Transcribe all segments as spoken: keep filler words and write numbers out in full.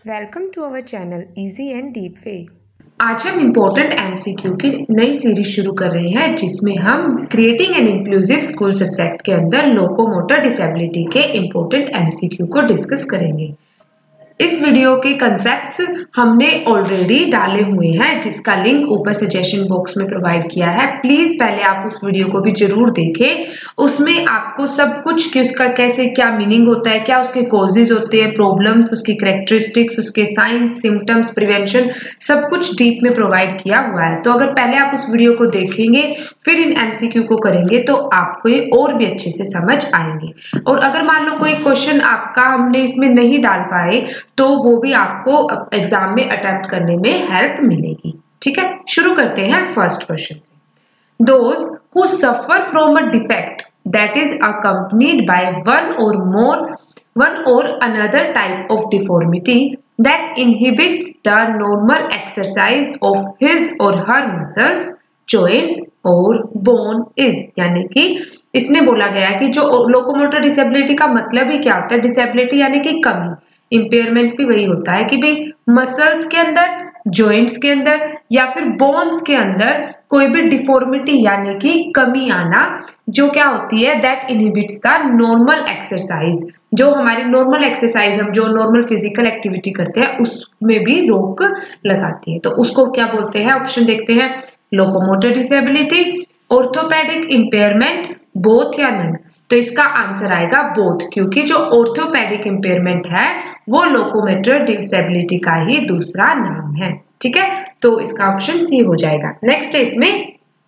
Welcome to our channel easy and deep way. आज हम important MCQ की नई सीरीज शुरू कर रहे हैं जिसमें हम creating an inclusive school subject के अंदर लोकोमोटर डिसेबिलिटी के इम्पोर्टेंट एमसीक्यू को डिस्कस करेंगे। इस वीडियो के कंसेप्ट्स हमने ऑलरेडी डाले हुए हैं जिसका लिंक ऊपर सजेशन बॉक्स में प्रोवाइड किया है। प्लीज पहले आप उस वीडियो को भी जरूर देखें। उसमें आपको सब कुछ कि उसका कैसे क्या मीनिंग होता है, क्या उसके कॉजेज होते हैं, प्रॉब्लम्स, उसकी कैरेक्टरिस्टिक्स, उसके साइंस, सिम्टम्स, प्रिवेंशन, सब कुछ डीप में प्रोवाइड किया हुआ है। तो अगर पहले आप उस वीडियो को देखेंगे फिर इन एमसीक्यू को करेंगे तो आपको ये और भी अच्छे से समझ आएंगे। और अगर मान लो कोई क्वेश्चन आपका हमने इसमें नहीं डाल पाए तो वो भी आपको एग्जाम में अटेम्प्ट करने में हेल्प मिलेगी। ठीक है, शुरू करते हैं फर्स्ट क्वेश्चन से। Those who suffer from a defect that is accompanied by one or more one or another type of deformity that inhibits the normal exercise of his or her muscles, joints or bone is, यानी कि इसने बोला गया है कि जो locomotor disability का मतलब ही क्या होता है। डिसेबिलिटी यानी कि कमी, इम्पेयरमेंट भी वही होता है कि भाई मसल्स के अंदर, जॉइंट्स के अंदर या फिर बोन्स के अंदर कोई भी डिफॉर्मिटी यानी कि कमी आना जो क्या होती है, that inhibits the normal exercise. जो हमारी नॉर्मल एक्सरसाइज, हम जो नॉर्मल फिजिकल एक्टिविटी करते हैं उसमें भी रोक लगाती है। तो उसको क्या बोलते हैं, ऑप्शन देखते हैं। Locomotor disability, orthopaedic impairment, both या नन। तो इसका आंसर आएगा बोथ, क्योंकि जो ऑर्थोपेडिक इम्पेयरमेंट है वो लोकोमोटर डिसेबिलिटी का ही दूसरा नाम है। ठीक है, तो इसका ऑप्शन सी हो जाएगा। नेक्स्ट है इसमें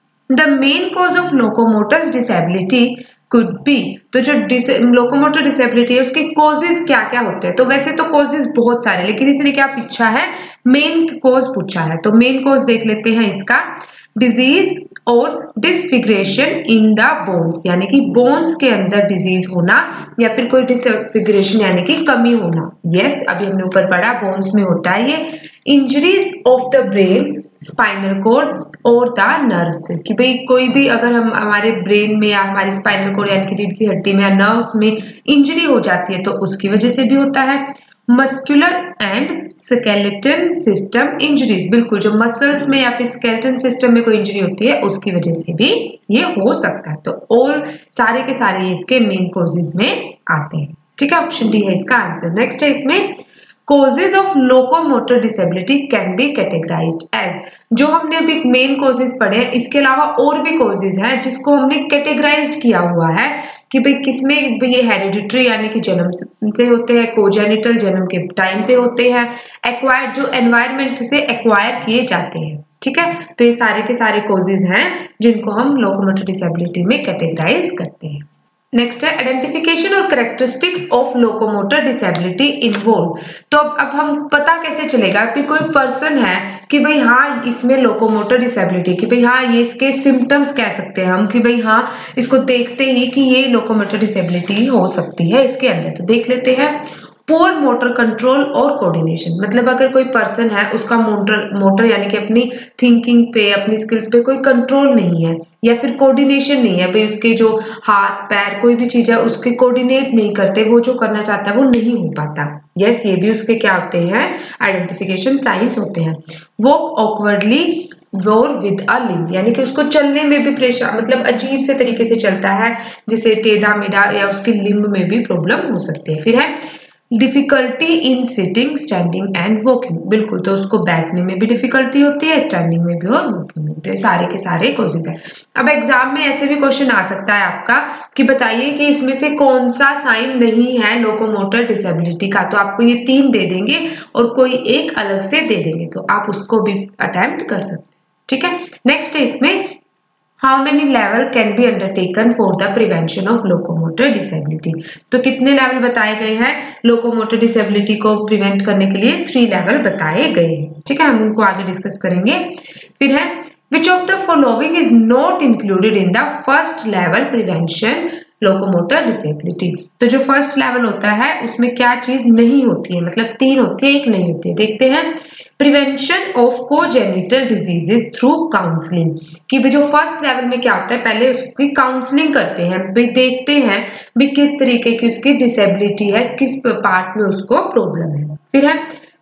the main cause of locomotor disability could be. तो जो लोकोमोटर डिसेबिलिटी है उसके कॉजेज क्या क्या होते हैं। तो वैसे तो कॉजेज बहुत सारे, लेकिन इसने क्या पूछा है, मेन कॉज पूछा है। तो मेन कॉज देख लेते हैं इसका। डिजीज और डिसफिगरेशन इन द बोन्स, यानी कि बोन्स के अंदर डिजीज होना या फिर कोई डिसफिगरेशन यानी कि कमी होना। यस yes, अभी हमने ऊपर पढ़ा बोन्स में होता है ये। Injuries of the brain, spinal cord और द नर्व्स, कि भाई कोई भी अगर हम हमारे ब्रेन में या हमारे स्पाइनल कॉर्ड यानी कि रीढ़ की हड्डी में या नर्व्स में इंजरी हो जाती है तो उसकी वजह से भी होता है। Muscular and skeleton system injuries, बिल्कुल जो मसल्स में या फिर स्केलेटन सिस्टम में कोई इंजरी होती है उसकी वजह से भी ये हो सकता है। तो ऑल सारे के सारे इसके मेन कॉजेज में आते हैं। ठीक है, ऑप्शन डी है इसका आंसर। नेक्स्ट है इसमें causes of locomotor disability can be categorized as, जो हमने अभी मेन कॉजेज पढ़े हैं इसके अलावा और भी कॉजेज हैं जिसको हमने कैटेगराइज्ड किया हुआ है कि भाई किसमें ये हेरिडिटरी यानी कि जन्म से होते हैं, कोजेनिटल जन्म के टाइम पे होते हैं, एक्वायर्ड जो एनवायरमेंट से एक्वायर किए जाते हैं। ठीक है, तो ये सारे के सारे कॉजेज हैं जिनको हम लोकोमोटर डिसेबिलिटी में कैटेगराइज करते हैं। नेक्स्ट है आइडेंटिफिकेशन और characteristics of locomotor disability involve. तो अब अब हम पता कैसे चलेगा कि कोई पर्सन है कि भाई हाँ इसमें लोकोमोटर डिसेबिलिटी, कि भाई हाँ ये इसके सिम्टम्स कह सकते हैं हम कि भाई हाँ इसको देखते ही कि ये लोकोमोटर डिसेबिलिटी हो सकती है इसके अंदर। तो देख लेते हैं। पोर मोटर कंट्रोल और कोऑर्डिनेशन, मतलब अगर कोई पर्सन है उसका मोटर मोटर यानी कि अपनी थिंकिंग पे, अपनी स्किल्स पे कोई कंट्रोल नहीं है या फिर कोऑर्डिनेशन नहीं है, भाई उसके जो हाथ पैर कोई भी चीज है उसके कोऑर्डिनेट नहीं करते, वो जो करना चाहता है वो नहीं हो पाता। यस, ये भी उसके क्या होते हैं, आइडेंटिफिकेशन साइंस होते हैं। Walk awkwardly or with a limb, यानी कि उसको चलने में भी परेशान, मतलब अजीब से तरीके से चलता है जिसे टेढ़ा मेढ़ा, या उसके लिम्ब में भी प्रॉब्लम हो सकती है। फिर है difficulty in sitting, standing and walking, बिल्कुल तो उसको बैठने में भी डिफिकल्टी होती है, स्टैंडिंग में भी और वॉकिंग में। तो सारे के सारे कॉजेज है। अब एग्जाम में ऐसे भी क्वेश्चन आ सकता है आपका कि बताइए कि इसमें से कौन सा साइन नहीं है लोकोमोटर डिसेबिलिटी का। तो आपको ये तीन दे देंगे और कोई एक अलग से दे देंगे, तो आप उसको भी अटेम्प्ट कर सकते हैं। ठीक है, नेक्स्ट है इसमें How many level can be undertaken for the prevention of locomotor disability? तो कितने लेवल बताए गए हैं लोकोमोटर डिसेबिलिटी को प्रिवेंट करने के लिए? थ्री लेवल बताए गए हैं। ठीक है, हम उनको आगे डिस्कस करेंगे। फिर है which of the following is not included in the first level prevention locomotor disability. तो जो फर्स्ट लेवल होता है उसमें क्या चीज नहीं होती है, मतलब तीन होती है एक नहीं होती है। देखते हैं। Prevention of congenital diseases through counselling, कि भी जो फर्स्ट लेवल में क्या होता है, पहले उसकी काउंसलिंग करते हैं, भी देखते हैं भी किस तरीके की उसकी डिसेबिलिटी है, किस पार्ट में उसको प्रॉब्लम है। फिर है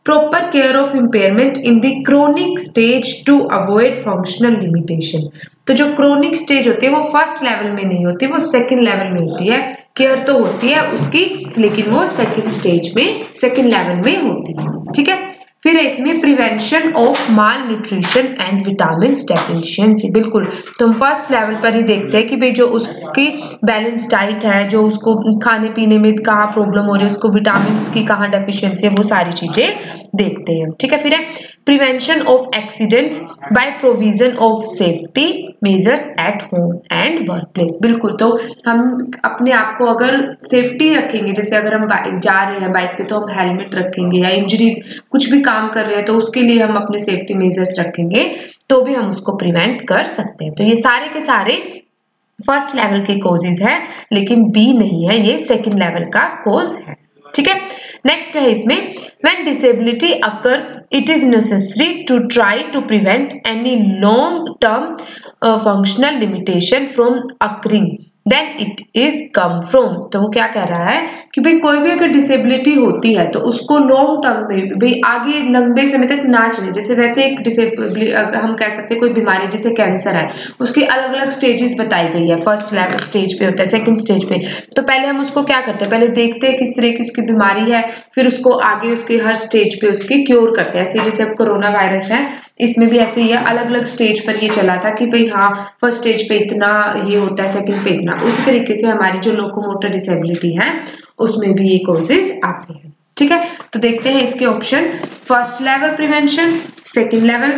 proper care of impairment in the chronic stage to avoid functional limitation. तो जो क्रोनिक स्टेज होती है वो फर्स्ट लेवल में नहीं होती, वो सेकंड लेवल में होती है। केयर तो होती है उसकी, लेकिन वो सेकंड स्टेज में, सेकंड लेवल में होती है। ठीक है, फिर है इसमें prevention of malnutrition and vitamin deficiency. बिल्कुल, तो हम फर्स्ट लेवल पर ही देखते हैं कि भाई जो उसकी बैलेंस डाइट है, जो उसको खाने पीने में कहाँ प्रॉब्लम हो रही है, उसको विटामिन की कहाँ डेफिशिएंसी है, वो सारी चीजें देखते हैं। ठीक है, फिर है prevention of accidents by provision of safety measures at home and workplace. बिल्कुल, तो हम अपने आप को अगर सेफ्टी रखेंगे, जैसे अगर हम जा रहे हैं बाइक पे तो हम हेलमेट रखेंगे, या इंजरीज कुछ भी काम कर रहे हैं तो उसके लिए हम अपने सेफ्टी मेजर्स रखेंगे, तो भी हम उसको प्रिवेंट कर सकते हैं। तो ये सारे के सारे फर्स्ट लेवल के कोजेज है, लेकिन बी नहीं है, ये सेकेंड लेवल का कोज है। ठीक है, नेक्स्ट है इसमें when disability occur it is necessary to try to prevent any long term functional limitation from occurring then it is come from. तो वो क्या कह रहा है कि भाई कोई भी अगर डिसेबिलिटी होती है तो उसको लॉन्ग टर्म में भाई आगे लंबे समय तक ना चले। जैसे वैसे एक डिसेबिलिटी हम कह सकते हैं, कोई बीमारी जैसे कैंसर है, उसकी अलग अलग स्टेजेस बताई गई है। फर्स्ट लेवल स्टेज पे होता है, सेकंड स्टेज पे। तो पहले हम उसको क्या करते हैं, पहले देखते हैं किस तरह की उसकी बीमारी है, फिर उसको आगे उसके हर स्टेज पे उसकी क्योर करते हैं। ऐसे जैसे अब कोरोना वायरस है, इसमें भी ऐसे ही है, अलग अलग स्टेज पर ये चला था कि भाई हाँ फर्स्ट स्टेज पे इतना ये होता है, सेकंड पे इतना। उसी तरीके से हमारी जो लोकोमोटर डिसेबिलिटी है उसमें भी ये कॉजेज आते हैं। ठीक है, तो देखते हैं इसके option. First level prevention, second level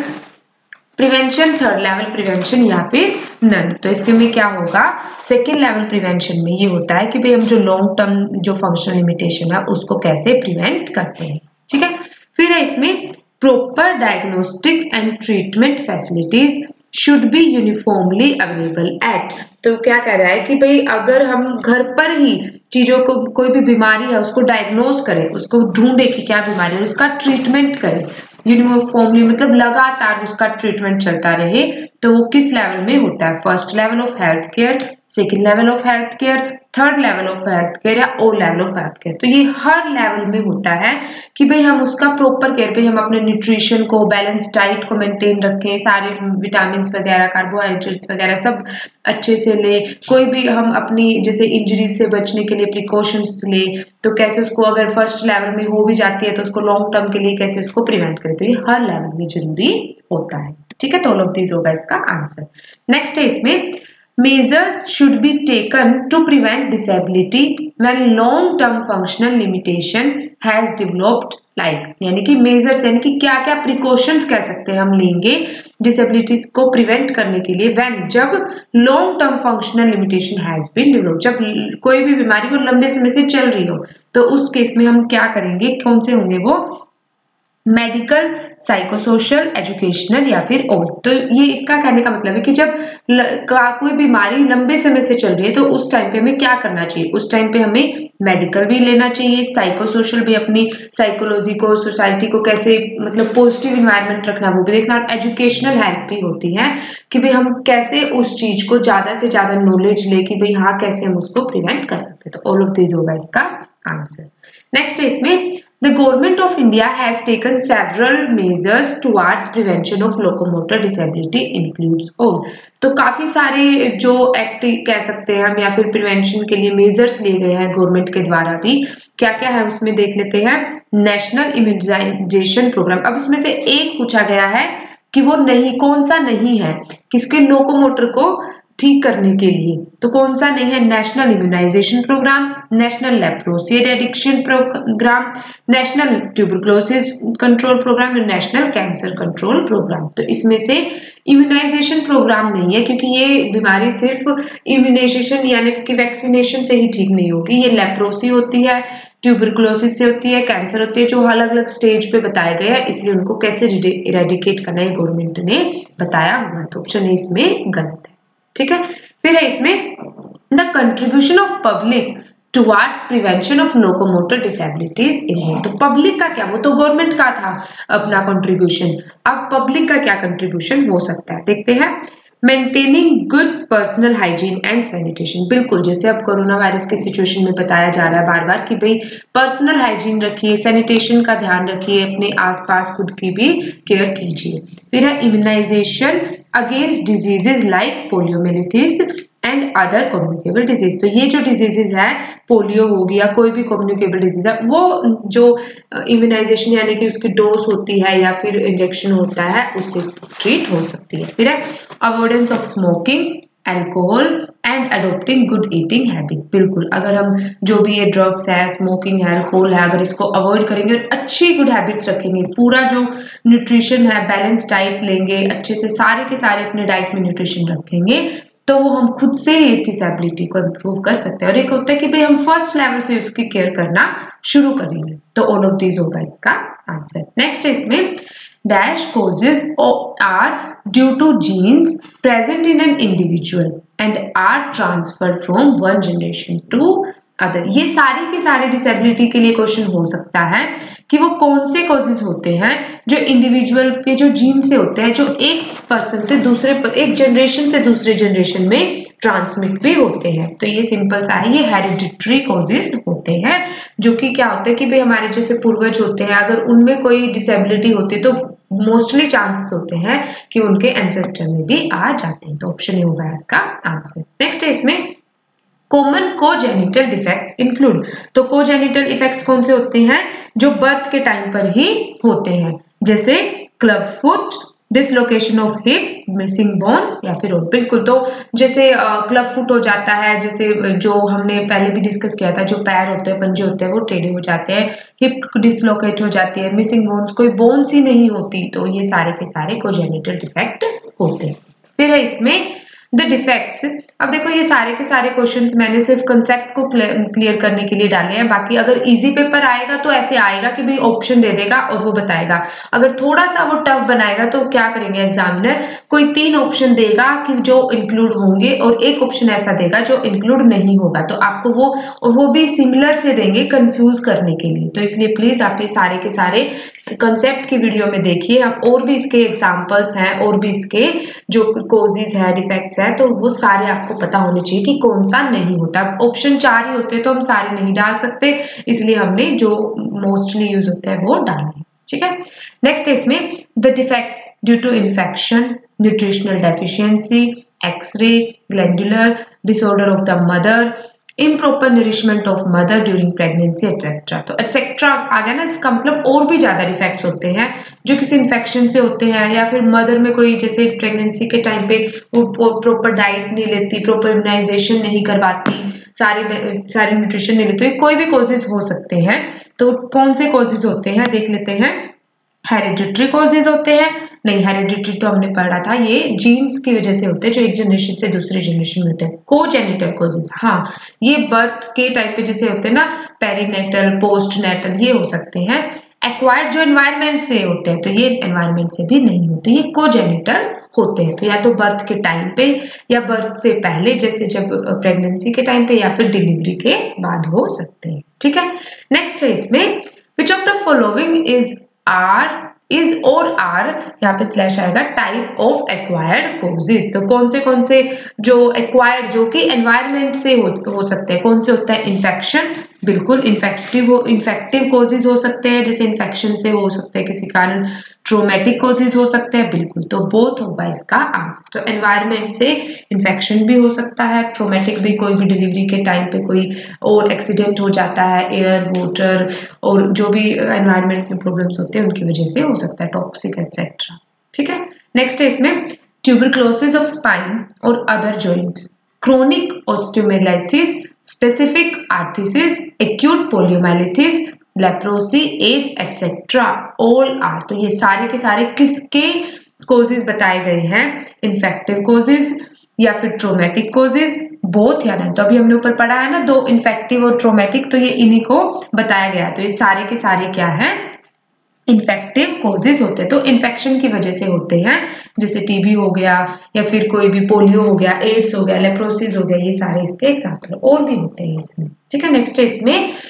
prevention, third level prevention या फिर नन। तो इसके में क्या होगा, सेकेंड लेवल प्रिवेंशन में ये होता है कि भाई हम जो लॉन्ग टर्म जो फंक्शनल लिमिटेशन है उसको कैसे प्रिवेंट करते हैं। ठीक है, फिर है इसमें proper diagnostic and treatment facilities should be uniformly available at. तो क्या कह रहा है कि भाई अगर हम घर पर ही चीजों को, कोई भी बीमारी है उसको डायग्नोज करें, उसको ढूंढे कि क्या बीमारी है, उसका ट्रीटमेंट करें यूनिफॉर्मली, मतलब लगातार उसका ट्रीटमेंट चलता रहे। तो वो किस लेवल में होता है, first level of health care, second level of health care, third level of health care या all level of health care. तो ये हर लेवल में होता है कि भाई हम उसका प्रॉपर केयर पे हम अपने न्यूट्रिशन को, बैलेंस डाइट को मेंटेन रखें, सारे विटामिन वगैरह, कार्बोहाइड्रेट्स वगैरह सब अच्छे से ले। कोई भी हम अपनी जैसे इंजरीज से बचने के लिए प्रिकॉशंस ले, तो कैसे उसको अगर फर्स्ट लेवल में हो भी जाती है तो उसको लॉन्ग टर्म के लिए कैसे उसको प्रिवेंट करें। तो ये हर लेवल में जरूरी होता है। ठीक है, तो ऑल ऑफ दिस होगा इसका आंसर। नेक्स्ट है इसमें measures should be taken to prevent disability when long term functional limitation has developed like, यानी कि मेजर्स यानी कि क्या क्या प्रिकॉशंस कह सकते हैं हम लेंगे डिसेबिलिटीज को प्रिवेंट करने के लिए, व्हेन जब long term functional limitation has been developed, जब कोई भी बीमारी वो लंबे समय से चल रही हो, तो उस केस में हम क्या करेंगे, कौन से होंगे वो, मेडिकल, साइकोसोशल, एजुकेशनल या फिर और। तो ये इसका कहने का मतलब है कि जब ल, का, कोई बीमारी लंबे समय से चल रही है तो उस टाइम पे हमें क्या करना चाहिए, उस टाइम पे हमें मेडिकल भी लेना चाहिए, साइकोसोशल भी, अपनी साइकोलॉजी को, सोसाइटी को कैसे मतलब पॉजिटिव इन्वायरमेंट रखना वो भी देखना, एजुकेशनल हेल्प भी होती है कि भाई हम कैसे उस चीज को ज्यादा से ज्यादा नॉलेज ले कि भाई हाँ कैसे हम उसको प्रिवेंट कर सकते हैं। तो ऑल ऑफ दिस होगा इसका आंसर। नेक्स्ट है इसमें The government of India has taken several measures towards prevention of locomotor disability includes all। तो काफी सारे जो एक्ट कह सकते हैं हम या फिर प्रिवेंशन के लिए मेजर्स लिए गए हैं गवर्नमेंट के द्वारा भी, क्या क्या है उसमें देख लेते हैं। नेशनल इम्यूनाइजेशन प्रोग्राम, अब इसमें से एक पूछा गया है कि वो नहीं, कौन सा नहीं है किसके लोकोमोटर को ठीक करने के लिए, तो कौन सा नहीं है, national immunization programme, national leprosy eradication programme, national tuberculosis control programme और नेशनल कैंसर कंट्रोल प्रोग्राम। तो इसमें से इम्यूनाइजेशन प्रोग्राम नहीं है, क्योंकि ये बीमारी सिर्फ इम्यूनाइजेशन यानी कि वैक्सीनेशन से ही ठीक नहीं होगी। ये लेप्रोसी होती है, ट्यूबरक्लोसिस से होती है, कैंसर होती है, जो अलग अलग स्टेज पे बताए गए हैं, इसलिए उनको कैसे इरेडिकेट करना है गवर्नमेंट ने बताया हुआ। तो ऑप्शन है इसमें गलत है। ठीक है, फिर है इसमें the contribution of public towards prevention of locomotor disabilities in. तो पब्लिक का क्या, वो तो गवर्नमेंट का था अपना कंट्रीब्यूशन, अब पब्लिक का क्या कंट्रीब्यूशन हो सकता है देखते हैं। Maintaining good personal hygiene and sanitation, बिल्कुल जैसे अब कोरोना वायरस के सिचुएशन में बताया जा रहा है बार बार कि भाई पर्सनल हाइजीन रखिए, सैनिटेशन का ध्यान रखिए, अपने आसपास खुद की भी केयर कीजिए। फिर है immunization against diseases like poliomyelitis and other communicable disease. तो ये जो डिजीजेज है, पोलियो हो गया, कोई भी कम्युनिकेबल डिजीज है, वो जो इम्यूनाइजेशन यानी कि उसकी डोज होती है या फिर इंजेक्शन होता है उससे ट्रीट हो सकती है। फिर है avoidance of smoking, alcohol and adopting good eating habit. बिल्कुल अगर हम जो भी ये ड्रग्स है, स्मोकिंग है, अल्कोहल है, अगर इसको अवॉइड करेंगे और अच्छी गुड हैबिट्स रखेंगे, पूरा जो न्यूट्रिशन है बैलेंस डाइट लेंगे, अच्छे से सारे के सारे अपने डाइट में न्यूट्रिशन रखेंगे, तो वो हम खुद से ही इस डिसेबिलिटी को इम्प्रूव कर सकते हैं। और एक होता है कि भाई हम फर्स्ट लेवल से उसकी केयर करना शुरू करेंगे। तो ऑल ऑफ दीज होगा इसका आंसर। नेक्स्ट है इसमें dash causes are due to genes present in an individual and are transferred from one generation to other. ये सारे के सारे डिसेबिलिटी के लिए क्वेश्चन हो सकता है कि वो कौन से कॉजेज होते हैं जो इंडिविजुअल के जो जीन से होते हैं, जो एक पर्सन से दूसरे एक जनरेशन से दूसरे जनरेशन में ट्रांसमिट भी होते हैं। तो ये सिंपल सा है, ये हेरिडिटरी कॉजेज होते हैं, जो कि क्या होता है कि भाई हमारे जैसे पूर्वज होते हैं, अगर उनमें कोई डिसेबिलिटी होती है तो मोस्टली चांसेस होते हैं कि उनके एंसेस्टर में भी आ जाते हैं। तो ऑप्शन ए होगा इसका आंसर। नेक्स्ट है इसमें कॉमन कोजेनिटल डिफेक्ट्स इंक्लूड। तो कोजेनिटल इफेक्ट्स कौन से होते हैं? जो बर्थ के टाइम पर ही होते हैं, जैसे club foot, dislocation of hip, missing bones या फिर और। बिल्कुल, तो जैसे क्लब फुट हो जाता है, जैसे जो हमने पहले भी डिस्कस किया था, जो पैर होते हैं, पंजे होते हैं, वो टेढ़े हो जाते हैं, हिप डिसलोकेट हो जाती है, मिसिंग बोन्स, कोई बोन्स ही नहीं होती, तो ये सारे के सारे कोजेनिटल डिफेक्ट होते हैं। फिर है इसमें द डिफेक्ट्स। अब देखो ये सारे के सारे क्वेश्चंस मैंने सिर्फ कंसेप्ट को क्लियर करने के लिए डाले हैं, बाकी अगर इजी पेपर आएगा तो ऐसे आएगा कि भाई ऑप्शन दे देगा और वो बताएगा। अगर थोड़ा सा वो टफ बनाएगा तो क्या करेंगे एग्जामिनर, कोई तीन ऑप्शन देगा कि जो इंक्लूड होंगे और एक ऑप्शन ऐसा देगा जो इंक्लूड नहीं होगा, तो आपको वो और वो भी सिमिलर से देंगे कंफ्यूज करने के लिए। तो इसलिए प्लीज आप ये सारे के सारे कंसेप्ट की वीडियो में देखिए, आप और भी इसके एग्जाम्पल्स हैं और भी इसके जो कोजेज है, डिफेक्ट्स है, तो वो सारे आपको पता होने चाहिए कि कौन सा नहीं होता। ऑप्शन चार ही होते तो हम सारे नहीं डाल सकते, इसलिए हमने जो मोस्टली यूज होता है वो डाले। ठीक है, नेक्स्ट है इसमें the defects due to infection, nutritional deficiency, x-ray, glandular disorder of the mother, improper nourishment of mother during pregnancy etcetera. तो एटसेट्रा आ गया ना, इसका मतलब और भी ज्यादा डिफेक्ट्स होते हैं जो किसी इन्फेक्शन से होते हैं, या फिर मदर में कोई जैसे प्रेगनेंसी के टाइम पे वो प्रॉपर डाइट नहीं लेती, प्रॉपर इम्यूनाइजेशन नहीं करवाती, सारी सारी न्यूट्रिशन नहीं लेती, कोई भी कॉजेज हो सकते हैं। तो कौन से कॉजेज होते हैं देख लेते हैं। हेरिडिटरी कॉजेज होते हैं, नहीं हेरिडिटरी तो हमने पढ़ा था, ये जीन्स की वजह से होते हैं जो एक जनरेशन से दूसरे जनरेशन में होते हैं। कोजेनिटल कॉजेज, हाँ ये बर्थ के टाइम पे जैसे होते हैं ना, पेरीनेटल, पोस्टनेटल, ये हो सकते हैं। एक्वायर्ड जो एनवायरमेंट से होते हैं तो ये एनवायरमेंट से भी नहीं होते, ये कोजेनिटल होते हैं। तो या तो बर्थ के टाइम पे या बर्थ से पहले, जैसे जब प्रेगनेंसी के टाइम पे या फिर डिलीवरी के बाद हो सकते हैं। ठीक है, नेक्स्ट है इसमें which of the following is are is और आर, यहाँ पे स्लैश आएगा, टाइप ऑफ एक्वायर्ड कॉजेज। तो कौन से कौन से जो एक्वायर्ड जो कि एनवायरमेंट से हो, हो सकते हैं, कौन से होता है? इन्फेक्शन, बिल्कुल इन्फेक्टिव हो इन्फेक्टिव कॉजेज हो सकते हैं, जैसे इन्फेक्शन से हो सकते हैं किसी कारण, ट्रोमेटिक कॉजेज हो सकते हैं, बिल्कुल, तो बोथ होगा इसका आंसर। तो एनवायरमेंट से इन्फेक्शन भी हो सकता है, ट्रोमेटिक भी, कोई भी डिलीवरी के टाइम पे कोई और एक्सीडेंट हो जाता है, एयर, वाटर और जो भी एनवायरमेंट में प्रॉब्लम्स होते हैं उनकी वजह से हो सकता है, टॉक्सिक एटसेट्रा। ठीक है, नेक्स्ट है इसमें ट्यूबरक्लोसिस ऑफ स्पाइन और other joints, chronic osteomyelitis, specific arthritis, acute poliomyelitis, leprosy, AIDS etcetera, all are. तो ये सारे के सारे किसके कॉजेज बताए गए हैं? इन्फेक्टिव कॉजेज या फिर ट्रोमेटिक कॉजेज, बोथ या नहीं। तो अभी हमने ऊपर पढ़ा है ना दो, इन्फेक्टिव और ट्रोमेटिक, तो ये इन्हीं को बताया गया। तो ये सारे के सारे क्या है? इन्फेक्टिव कॉजेज होते हैं, तो इन्फेक्शन की वजह से होते हैं, जैसे टीबी हो गया या फिर कोई भी पोलियो हो गया, एड्स हो गया, लेप्रोसिस हो गया, ये सारे इसके एग्जाम्पल और भी होते हैं इसमें। ठीक है, नेक्स्ट है इसमें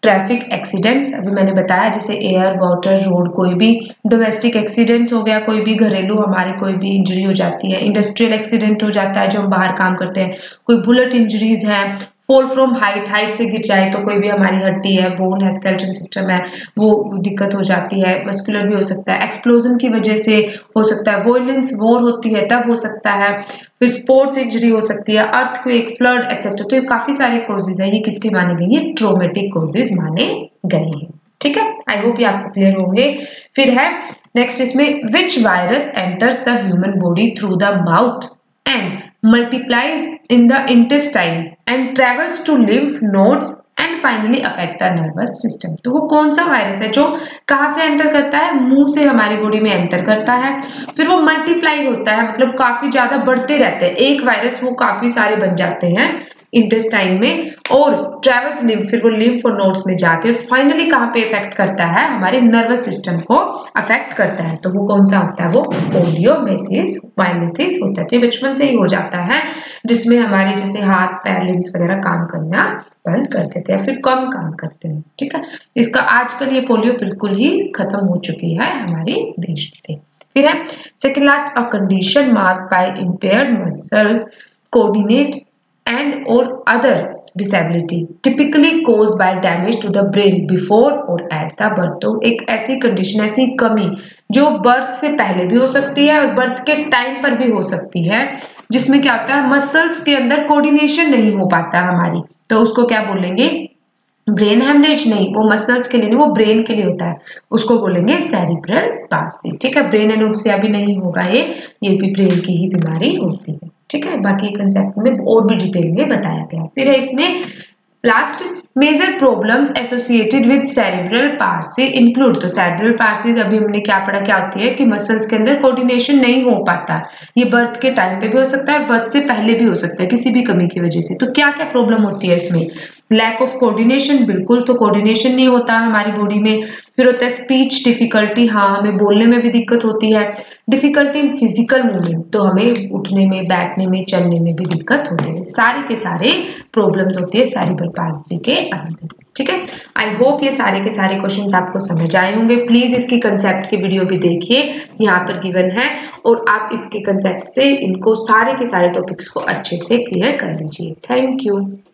ट्रैफिक एक्सीडेंट्स, अभी मैंने बताया जैसे एयर, वाटर, रोड, कोई भी डोमेस्टिक एक्सीडेंट्स हो गया, कोई भी घरेलू हमारी कोई भी इंजरी हो जाती है, इंडस्ट्रियल एक्सीडेंट हो जाता है जो हम बाहर काम करते हैं, कोई बुलेट इंजरीज है, फॉल फ्रॉम हाइट, हाइट से गिर जाए तो कोई भी हमारी हड्डी है, बोन है, स्केलेटन सिस्टम है, वो दिक्कत हो जाती है, मस्कुलर भी हो सकता है, एक्सप्लोजन की वजह से हो सकता है, वॉयलेंस वॉर होती है तब हो सकता है, फिर स्पोर्ट्स इंजरी हो सकती है, अर्थक्वेक, फ्लड एक्सेट्रा। तो ये काफी सारे कॉजेज है, ये किसके माने गए, ये ट्रोमेटिक कॉजेज माने गए हैं। ठीक है, आई होप ये आपको क्लियर होंगे। फिर है नेक्स्ट इसमें, which virus enters the human body through the mouth and multiplies in the intestine and travels to lymph nodes and finally affect the nervous system। तो वो कौन सा वायरस है जो कहाँ से एंटर करता है, मुंह से हमारी बॉडी में एंटर करता है, फिर वो मल्टीप्लाई होता है, मतलब काफी ज्यादा बढ़ते रहते हैं, एक वायरस वो काफी सारे बन जाते हैं इंटेस्टाइन में, और ट्रेवल्स लिम्फ, फिर वो लिम्फ और नोड्स में जाके फाइनली कहाँ पे इफेक्ट करता है, हमारे नर्वस सिस्टम को अफेक्ट करता है। तो वो कौन सा होता है, वो पोलियोमाइलिटिस माइलिटिस होता है। तो बचपन से ही हो जाता है, जिसमें हमारे जैसे हाथ पैर लिम्स वगैरह काम करना बंद कर देते हैं, फिर कम काम करते हैं। ठीक है, इसका आजकल ये पोलियो बिल्कुल ही खत्म हो चुकी है हमारे देश से। फिर है second last, a condition marked by impaired muscle coordinate and or other disability typically caused by damage to the brain before or at the birth। तो एक ऐसी कंडीशन, ऐसी कमी जो बर्थ से पहले भी हो सकती है और बर्थ के टाइम पर भी हो सकती है, जिसमें क्या होता है, मसल्स के अंदर कोऑर्डिनेशन नहीं हो पाता हमारी, तो उसको क्या बोलेंगे, ब्रेन हेमरेज नहीं, वो मसल्स के लिए नहीं, वो ब्रेन के लिए होता है, उसको बोलेंगे सेरिब्रल पाल्सी। ठीक है, ब्रेन एनोक्सिया भी नहीं होगा, ये ये भी ब्रेन की ही बीमारी होती है। ठीक है, बाकी कंसेप्ट में और भी डिटेल में बताया गया है। फिर है इसमें last, major problems associated with cerebral palsy include. तो सेरिब्रल पाल्सी अभी हमने क्या पढ़ा, क्या होती है कि मसल्स के अंदर कोऑर्डिनेशन नहीं हो पाता, ये बर्थ के टाइम पे भी हो सकता है, बर्थ से पहले भी हो सकता है किसी भी कमी की वजह से। तो क्या क्या प्रॉब्लम होती है इसमें, लैक ऑफ कोऑर्डिनेशन, बिल्कुल तो कोऑर्डिनेशन नहीं होता हमारी बॉडी में। फिर होता है स्पीच डिफिकल्टी, हाँ हमें बोलने में भी दिक्कत होती है। डिफिकल्टी इन फिजिकल मूवमेंट, तो हमें उठने में, बैठने में, चलने में भी दिक्कत होती है। सारे के सारे प्रॉब्लम्स होती है सेरिब्रल पाल्सी के अंदर। ठीक है, आई होप ये सारे के सारे क्वेश्चंस आपको समझ आए होंगे। प्लीज इसकी कंसेप्ट के वीडियो भी देखिए, यहाँ पर गिवन है, और आप इसके कंसेप्ट से इनको सारे के सारे टॉपिक्स को अच्छे से क्लियर कर लीजिए। Thank you.